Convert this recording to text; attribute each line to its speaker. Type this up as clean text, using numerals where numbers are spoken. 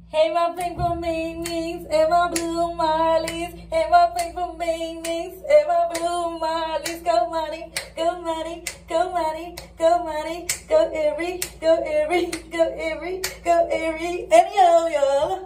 Speaker 1: Hey, my pink flamingos, and my blue marlies. Hey, my pink flamingos, and my blue marlies. Go money, go money, go money, go money, go every, go every, go every, go every. Anyhow, y'all.